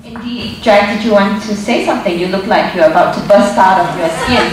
Indeed. Jack, did you want to say something? You look like you're about to burst out of your skin.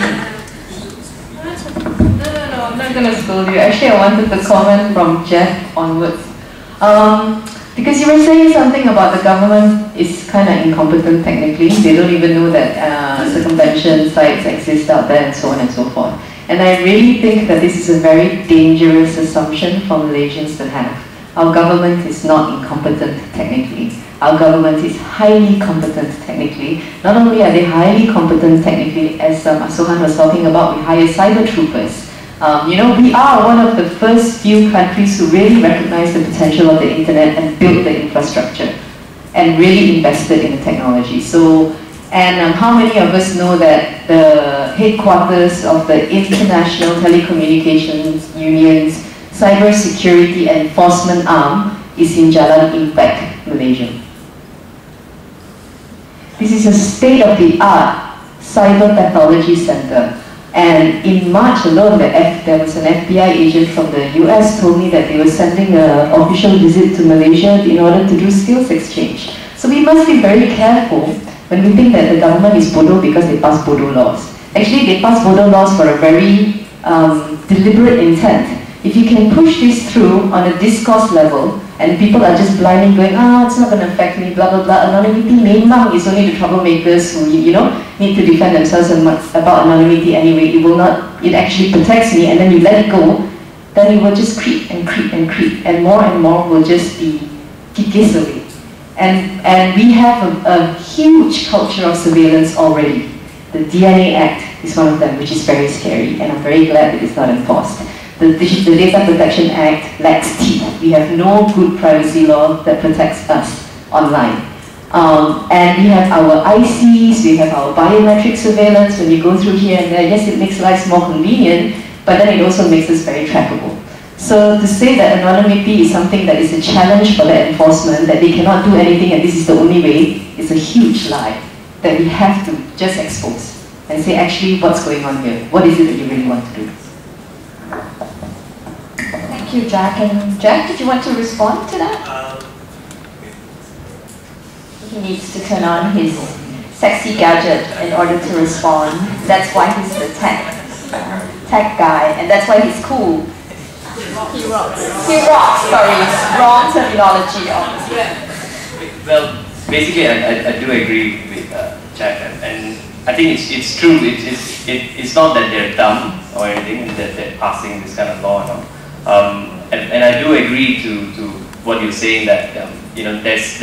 No, I'm not going to scold you. Actually, I wanted to comment from Jeff onwards. Because you were saying something about the government is kind of incompetent technically. They don't even know that circumvention sites exist out there and so on and so forth. And I really think that this is a very dangerous assumption for Malaysians to have. Our government is not incompetent technically. Our government is highly competent technically. Not only are they highly competent technically, as Sohan was talking about, we hire cyber troopers. You know, we are one of the first few countries who really recognize the potential of the internet and built the infrastructure and really invested in the technology. So, and how many of us know that the headquarters of the International Telecommunications Union's Cyber Security Enforcement Arm is in Jalan Impact, Malaysia. This is a state-of-the-art cyber technology center. And in March alone, there was an FBI agent from the US told me that they were sending an official visit to Malaysia in order to do skills exchange. So we must be very careful when we think that the government is bodoh because they pass bodoh laws. Actually, they pass bodoh laws for a very deliberate intent. If you can push this through on a discourse level, and people are just blindly going, it's not going to affect me, blah, blah, blah. Anonymity memang is only the troublemakers who, you know, need to defend themselves about anonymity anyway. It will not, it actually protects me, and then you let it go, then it will just creep and creep and creep, and more will just be kikis away. And we have a huge culture of surveillance already. The DNA Act is one of them, which is very scary, and I'm very glad that it's not enforced. The Data Protection Act lacks teeth. We have no good privacy law that protects us online. And we have our ICs, we have our biometric surveillance when you go through here and there. Yes, it makes life more convenient, but then it also makes us very trackable. So to say that anonymity is something that is a challenge for the enforcement, that they cannot do anything and this is the only way, is a huge lie that we have to just expose and say, actually, what's going on here? What is it that you really want to do? Thank you, Jack. And Jack, did you want to respond to that? He needs to turn on his sexy gadget in order to respond. That's why he's the tech guy, and that's why he's cool. He rocks. He rocks, sorry. Wrong terminology, obviously. Well, basically, I do agree with Jack, and I think it's true. It's not that they're dumb or anything, that they're passing this kind of law. No? And I do agree to what you're saying, that you know, there's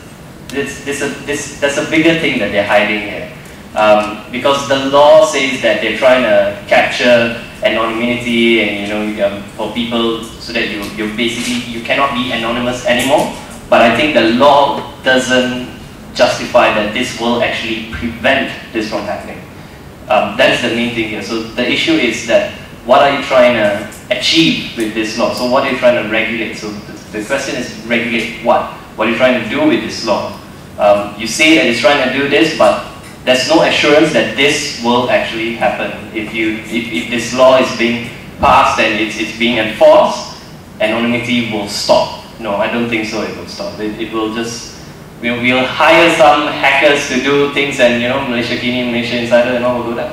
a bigger thing that they're hiding here, because the law says that they're trying to capture anonymity and, you know, for people so that you basically you cannot be anonymous anymore. But I think the law doesn't justify that this will actually prevent this from happening. That is the main thing here. So the issue is that what are you trying to achieve with this law? So what are you trying to regulate? So the question is, regulate what? What are you trying to do with this law? You say that it's trying to do this, but there's no assurance that this will actually happen. If this law is being passed and it's being enforced, anonymity will stop. No, I don't think so. It will stop. It will just, we'll hire some hackers to do things, and, you know, Malaysia Kini, Malaysia Insider, and all will do that.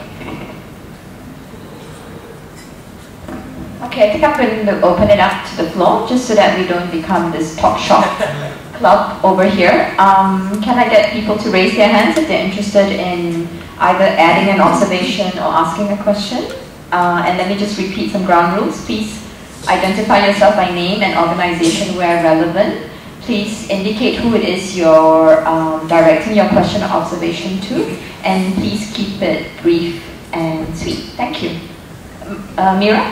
Okay, I think I'm going to open it up to the floor, just so that we don't become this talk shop club over here. Can I get people to raise their hands if they're interested in either adding an observation or asking a question? And let me just repeat some ground rules. Please identify yourself by name and organization where relevant. Please indicate who it is you're directing your question or observation to, and please keep it brief and sweet. Thank you. Mira?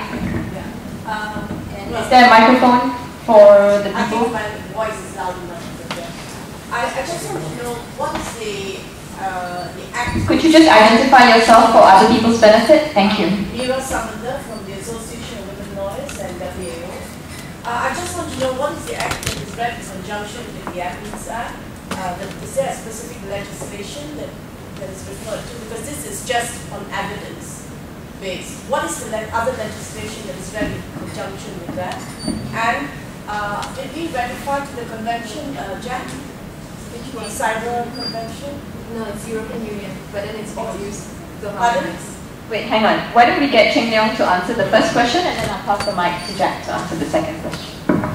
Is there a microphone for the people? I think my voice is loud enough. I just want to know, what is the act... Could you just identify yourself for other people's benefit? Thank you. Mira Samanda from the Association of Women Lawyers and WAO. I just want to know, what is the act that is read in conjunction with the Admins Act? Is there a specific legislation that is referred to? Because this is just on evidence based. What is the other legislation that is read in conjunction with that? And did we ratify to the convention, Jack? Did you the Cyber Convention? No, it's European Union, but then it's all used to Pardon? harmonize. Wait, hang on. Why don't we get Cheng Leong to answer the first question, and then I'll pass the mic to Jack to answer the second question.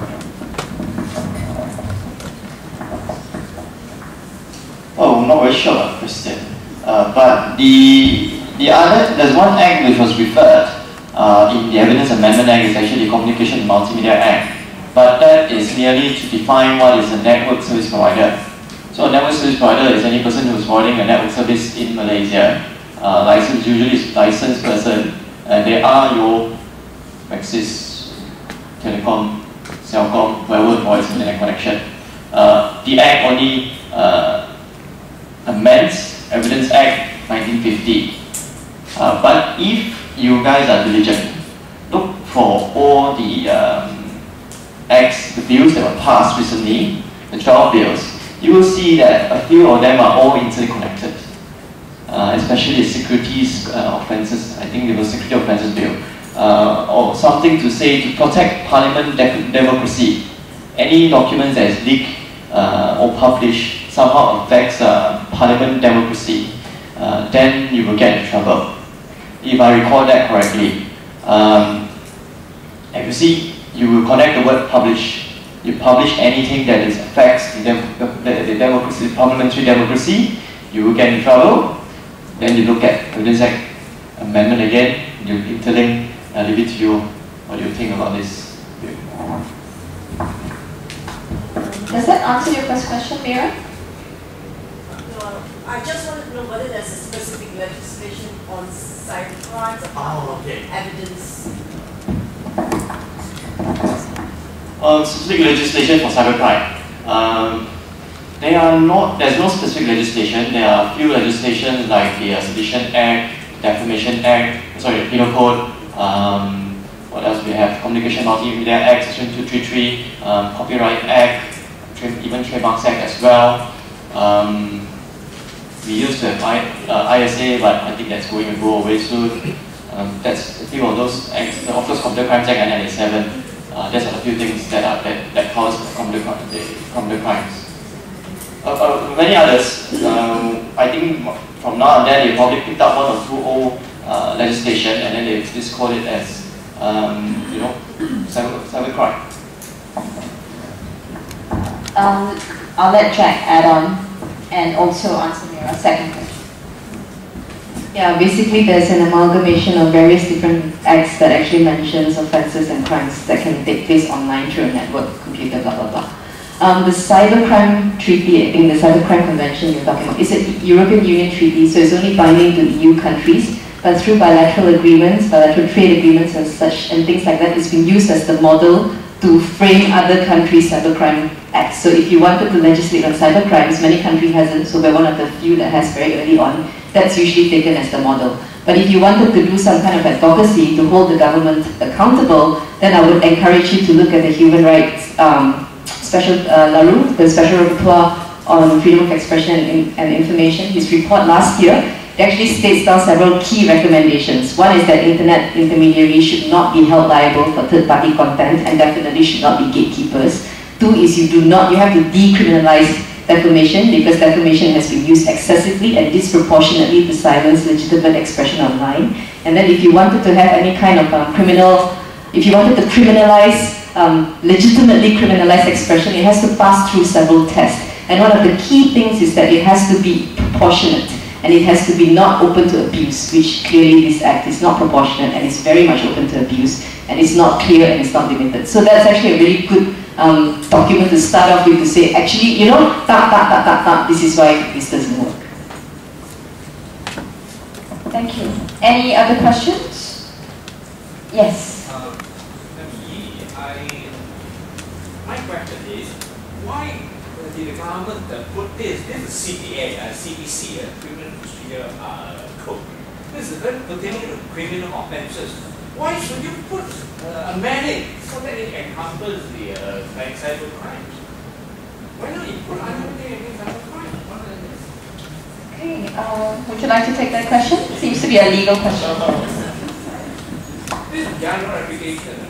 Oh, I'm not very sure about Christian. But there's one act which was referred in the Evidence Amendment Act is actually the Communication and Multimedia Act. But that is merely to define what is a network service provider. So a network service provider is any person who is providing a network service in Malaysia. Usually is licensed person, and they are your Maxis, Telecom, Celcom, whoever provides internet connection. The Act only amends Evidence Act 1950. But if you guys are diligent, look for all the acts, the bills that were passed recently, the 12 bills, you will see that a few of them are all interconnected. Especially securities offences. I think there was security offences bill, or something to say to protect parliament democracy. Any documents that is leaked or published somehow affects parliament democracy, then you will get in trouble. If I recall that correctly, and you see, you will connect the word publish. You publish anything that affects the democracy, parliamentary democracy, you will get in trouble. Then you look at Evidence Act Amendment again, you interlink, leave it to you. What do you think about this? Does that answer your first question, Mira? No, I just wanted to know whether there's a specific legislation on cybercrimes apart from evidence. Specific legislation for cybercrime. There's no specific legislation. There are a few legislations like the Sedition Act, Defamation Act, sorry, Penal Code, what else we have? Communication Multimedia Act, Section 233, Copyright Act, even Trademarks Act as well. We used to have ISA, but I think that's going to go away soon. That's a few of those acts. Of course, Computer Crimes Act 1987. There's a few things that cause computer crimes. Many others. I think from now and then they probably picked up one or two old legislation, and then they just call it as cybercrime. I'll let Jack add on and also answer Mira's second question. Yeah, basically there's an amalgamation of various different acts that actually mentions offences and crimes that can take place online through a network, computer, blah blah blah. The Cybercrime Treaty, I think the Cybercrime Convention you're talking about, is a European Union treaty, so it's only binding to EU countries, but through bilateral agreements, bilateral trade agreements and such, and things like that, it's been used as the model to frame other countries' cybercrime acts. So if you wanted to legislate on cybercrimes, many countries hasn't, so we're one of the few that has very early on. That's usually taken as the model. But if you wanted to do some kind of advocacy to hold the government accountable, then I would encourage you to look at the human rights Special LaRue, the Special Rapporteur on Freedom of Expression and Information. His report last year, it actually states down several key recommendations. One is that internet intermediaries should not be held liable for third-party content and definitely should not be gatekeepers. Two is you have to decriminalize defamation, because defamation has been used excessively and disproportionately to silence legitimate expression online. And then if you wanted to have any kind of if you wanted to criminalize, legitimately criminalize expression, it has to pass through several tests. And one of the key things is that it has to be proportionate, and it has to be not open to abuse, which clearly this act is not proportionate and is very much open to abuse, and it's not clear and it's not limited. So that's actually a really good document to start off with, to say, actually, this is why this doesn't work. Thank you. Any other questions? Yes. My question is, why did the government put this is CPA, CPC, Criminal Procedure Code. This is very pertaining to criminal offences. Why should you put a mandate so that it encompasses the cyber crimes? Why not you put anything against cyber crimes? Okay, would you like to take that question? Seems to be a legal question. This is general application.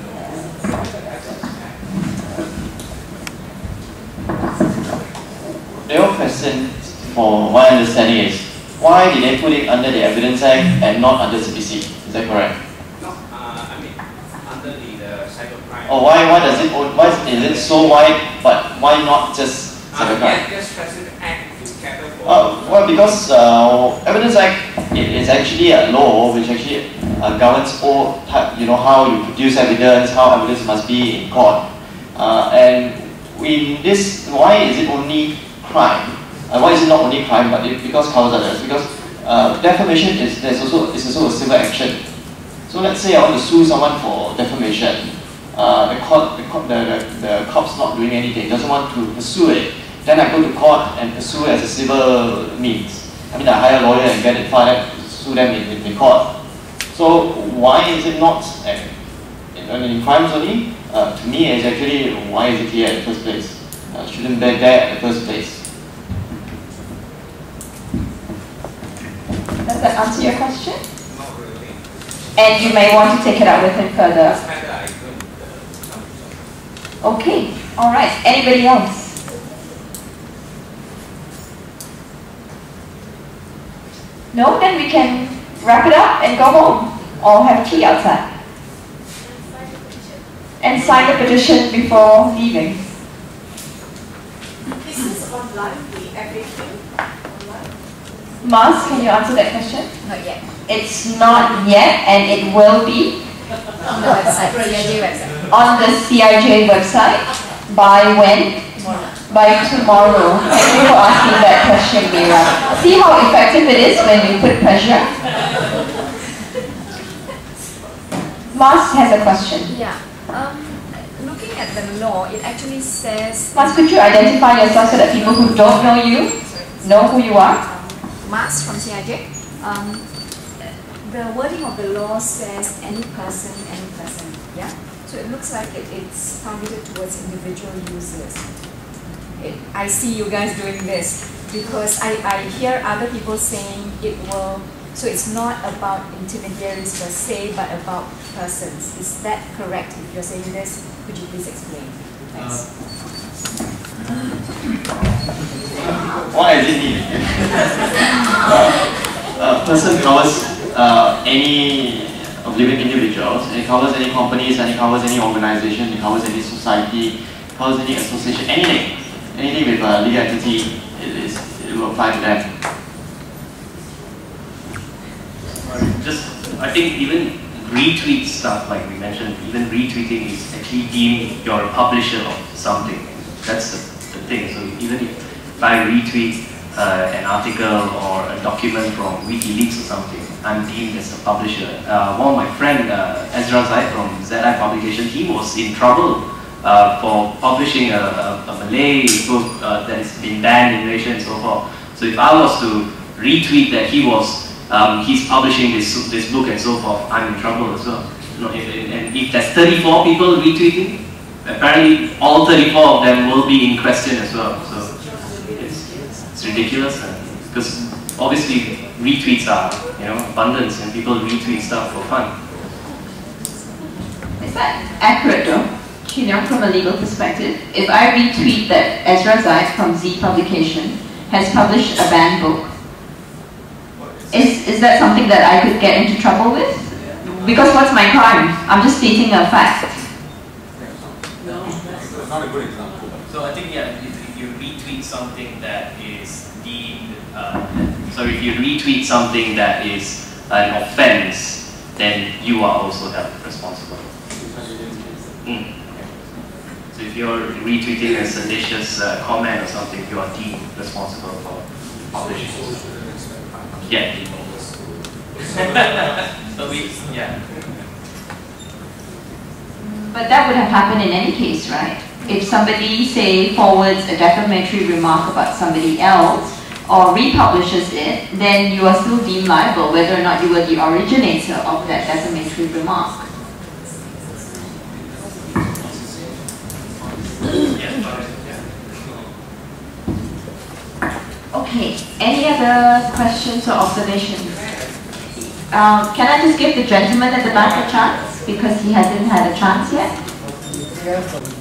real question, for my understanding, is why did they put it under the Evidence Act and not under CPC? Is that correct? No, I mean under the cybercrime. Or why is it so wide, but why not just cybercrime? Just specific act to cater for. Well, because Evidence Act is actually a law which actually governs all type, how you produce evidence, how evidence must be in court, and in this, why is it only crime? Why is it not only crime, but because covers others? Because defamation is also a civil action. So let's say I want to sue someone for defamation. The cop's not doing anything, doesn't want to pursue it. Then I go to court and pursue it as a civil means. I hire a lawyer and get it filed, sue them in court. So why is it not in crimes only? To me, it's actually why is it here in the first place? Shouldn't be there in the first place. Does that answer your question? Not really. And you may want to take it up with him further. Okay, all right. Anybody else? No? Then we can wrap it up and go home or have tea outside. And sign the petition before leaving. Is this online, the everything online? Mars, can you answer that question? Not yet. It's not yet, and it will be On the website, CIJ website. on the CIJ website by when? Tomorrow. By tomorrow. Thank you for asking that question, Mira. See how effective it is when you put pressure? Mars has a question. Yeah. Looking at the law, it actually says. Mars, could you identify yourself so that people who don't know you know who you are? Mars from CIJ. The wording of the law says any person, yeah? So it looks like it's targeted towards individual users. I see you guys doing this because I hear other people saying it will, so it's not about intermediaries per se, but about persons. Is that correct? If you're saying this, could you please explain? Thanks. Why is it needed? Person covers any of living individuals, and it covers any companies, and it covers any organization, it covers any society, it covers any association, anything with a legal entity, it will apply to them. I think even retweet stuff, like we mentioned, even retweeting is actually deemed you're a publisher of something. That's the thing. So even if I retweet an article or a document from WikiLeaks or something, I'm deemed as a publisher. One of my friend, Ezra Zaid from ZI Publication, he was in trouble for publishing a Malay book that has been banned in Malaysia and so forth. So if I was to retweet that he's publishing this book and so forth, I'm in trouble as well. And if there's 34 people retweeting, apparently all 34 of them will be in question as well. So it's ridiculous, because obviously retweets are abundance, and people retweet stuff for fun. Is that accurate though? From a legal perspective, if I retweet that Ezra Zaid from Z Publication has published a banned book, is that something that I could get into trouble with? Because what's my crime? I'm just stating a fact. No, that's not a good example. So I think, yeah, if you retweet something that is deemed, if you retweet something that is an offense, then you are also held responsible. So if you're retweeting a seditious comment or something, you are deemed responsible for publishing. Yeah. But that would have happened in any case, right? If somebody, say, forwards a defamatory remark about somebody else or republishes it, then you are still deemed liable whether or not you were the originator of that defamatory remark. Okay, any other questions or observations? Can I just give the gentleman at the back a chance, because he hasn't had a chance yet?